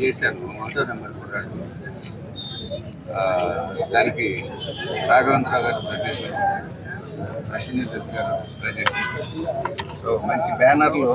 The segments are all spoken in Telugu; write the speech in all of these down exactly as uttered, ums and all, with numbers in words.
చేశాను ఒకటో నెంబర్ కుర్రాడు. దానికి రాఘవేంద్రరావు గారు ప్రొడ్యూసర్, అశ్విని దత్ గారు ప్రజెంట్. సో మంచి బ్యానర్లో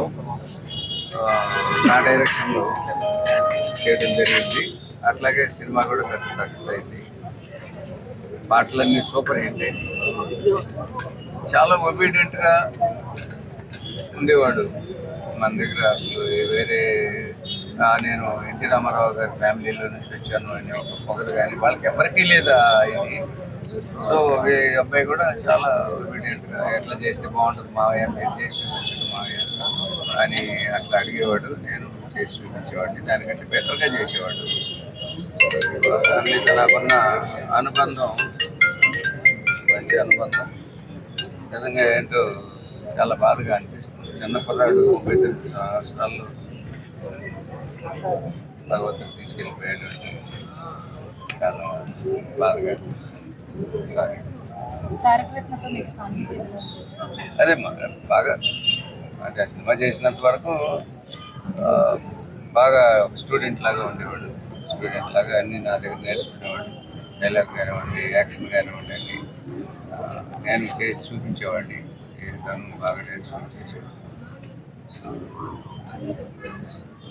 నా డైరెక్షన్లో చేయడం జరిగింది. అట్లాగే సినిమా కూడా పెద్ద సక్సెస్ అయింది. పాటలన్నీ సూపర్ హిట్ అయింది. చాలా ఒబీడియంట్గా ఉండేవాడు మన దగ్గర. అసలు వేరే నేను ఎన్టీ రామారావు గారి ఫ్యామిలీలో నుంచి వచ్చాను అనే ఒక పొగలు కానీ వాళ్ళకి ఎవరికీ లేదా ఇది. సో ఈ అబ్బాయి కూడా చాలా ఒబీడియంట్గా ఎట్లా చేస్తే బాగుంటుంది మావయ్య, మీరు చేసి చూపించండి మావయ్య అని అట్లా అడిగేవాడు. నేను చేసి చూపించేవాడిని, దానికంటే బెటర్గా చేసేవాడు. అన్నింటిలో నాకున్న అనుబంధం మంచి అనుబంధం. నిజంగా ఏంటో చాలా బాధగా అనిపిస్తుంది. చిన్న కుర్రాడు ముప్పై తొమ్మిది సంవత్సరాల్లో భగవంతుడు తీసుకెళ్ళిపోయాడు అంటే చాలా బాధగా అనిపిస్తుంది. సారీ. అదే బాగా అంటే ఆ సినిమా చేసినంత వరకు బాగా స్టూడెంట్ లాగా ఉండేవాడు. స్టూడెంట్ లాగా అన్నీ నా దగ్గర నేర్చుకునేవాడు. డైలాగ్ కానివ్వండి, యాక్షన్ కానివ్వండి అన్నీ నేను చేసి చూపించేవాడిని. తను బాగా నేర్చుకుని చేసేవాడు.